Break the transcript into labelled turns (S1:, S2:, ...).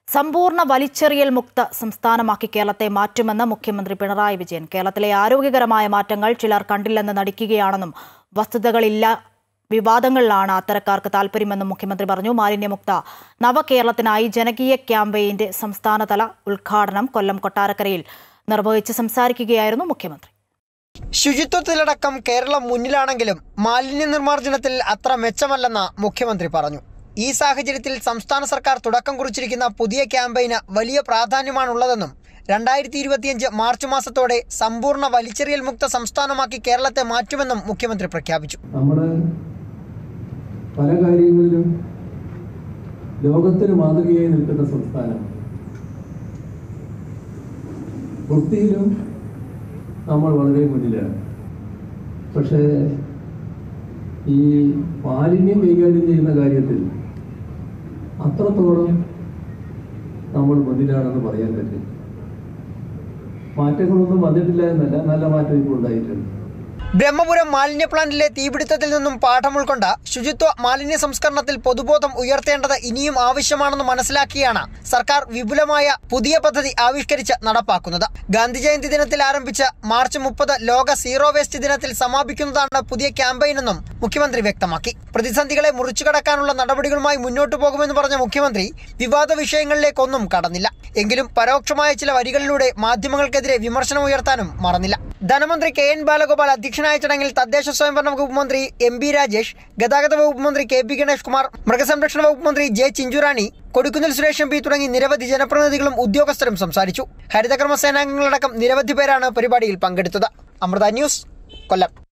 S1: സമ്പൂർണ്ണ വലിച്ചെറിയൽ മുക്ത സംസ്ഥാനമാക്കി കേരളത്തെ മാറ്റുമെന്ന് മുഖ്യമന്ത്രി പിണറായി വിജയൻ. കേരളത്തിലെ ആരോഗ്യകരമായ മാറ്റങ്ങൾ ചിലർ കണ്ടില്ലെന്ന് നടിക്കുകയാണെന്നും വസ്തുതകളില്ല വിവാദങ്ങളിലാണ് അത്തരക്കാർക്ക് താൽപര്യമെന്നും മുഖ്യമന്ത്രി പറഞ്ഞു. മാലിന്യമുക്ത നവകേരളത്തിനായി ജനകീയ ക്യാമ്പയിന്റെ സംസ്ഥാനതല ഉദ്ഘാടനം കൊല്ലം കൊട്ടാരക്കരയിൽ നിർവഹിച്ച് സംസാരിക്കുകയായിരുന്നു മുഖ്യമന്ത്രി.
S2: ശുചിത്വത്തിലടക്കം കേരളം മുന്നിലാണെങ്കിലും മാലിന്യ നിർമ്മാർജ്ജനത്തിൽ അത്ര മെച്ചമല്ലെന്ന് മുഖ്യമന്ത്രി പറഞ്ഞു. ഈ സാഹചര്യത്തിൽ സംസ്ഥാന സർക്കാർ തുടക്കം കുറിച്ചിരിക്കുന്ന പുതിയ ക്യാമ്പയിന് വലിയ പ്രാധാന്യമാണുള്ളതെന്നും 2025 മാർച്ച് മാസത്തോടെ സമ്പൂർണ്ണ വലിച്ചെറിയൽ മുക്ത സംസ്ഥാനമാക്കി കേരളത്തെ മാറ്റുമെന്നും മുഖ്യമന്ത്രി പ്രഖ്യാപിച്ചു.
S3: നമ്മുടെ പല കാര്യങ്ങളിലും ലോകത്തിന് മാതൃകയായി നിൽക്കുന്ന സംസ്ഥാനം, വൃത്തിയിലും നമ്മൾ വളരെ മുന്നിലാണ്. പക്ഷേ ഈ മാലിന്യം കൈകാര്യം ചെയ്യുന്ന കാര്യത്തിൽ അത്രത്തോളം നമ്മൾ മുന്നിലാണെന്ന് പറയാൻ പറ്റില്ല. മാറ്റങ്ങളൊന്നും വന്നിട്ടില്ല എന്നല്ല, നല്ല മാറ്റം ഇപ്പോൾ ഉണ്ടായിട്ടുണ്ട്.
S2: ബ്രഹ്മപുരം മാലിന്യ പ്ലാന്റിലെ തീപിടുത്തത്തിൽ നിന്നും പാഠം ഉൾക്കൊണ്ട ശുചിത്വ മാലിന്യ സംസ്കരണത്തിൽ പൊതുബോധം ഉയർത്തേണ്ടത് ഇനിയും ആവശ്യമാണെന്ന് മനസ്സിലാക്കിയാണ് സർക്കാർ വിപുലമായ പുതിയ പദ്ധതി ആവിഷ്കരിച്ച് നടപ്പാക്കുന്നത്. ഗാന്ധി ജയന്തി ദിനത്തിൽ ആരംഭിച്ച് മാർച്ച് 30 ലോക സീറോ വേസ്റ്റ് ദിനത്തിൽ സമാപിക്കുന്നതാണ് പുതിയ ക്യാമ്പയിനെന്നും മുഖ്യമന്ത്രി വ്യക്തമാക്കി. പ്രതിസന്ധികളെ മുറിച്ചുകടക്കാനുള്ള നടപടികളുമായി മുന്നോട്ടു പോകുമെന്ന് പറഞ്ഞ മുഖ്യമന്ത്രി വിവാദ വിഷയങ്ങളിലേക്കൊന്നും കടന്നില്ല. എങ്കിലും പരോക്ഷമായ ചില വരികളിലൂടെ മാധ്യമങ്ങൾക്കെതിരെ വിമർശനം ഉയർത്താനും മറന്നില്ല. ധനമന്ത്രി KN ബാലഗോപാൽ അധ്യക്ഷനായ ചടങ്ങിൽ തദ്ദേശ സ്വയംഭരണ വകുപ്പ് മന്ത്രി MB രാജേഷ്, ഗതാഗത വകുപ്പ് മന്ത്രി KP ഗണേഷ് കുമാർ, മൃഗസംരക്ഷണ വകുപ്പ് മന്ത്രി J ചിഞ്ചുറാണി, കൊടിക്കുന്നിൽ സുരേഷ് MP തുടങ്ങി നിരവധി ജനപ്രതിനിധികളും ഉദ്യോഗസ്ഥരും സംസാരിച്ചു. ഹരിതകർമ്മ സേനാംഗങ്ങളടക്കം നിരവധി പേരാണ് പരിപാടിയിൽ പങ്കെടുത്തത്. അമൃത ന്യൂസ്, കൊല്ലം.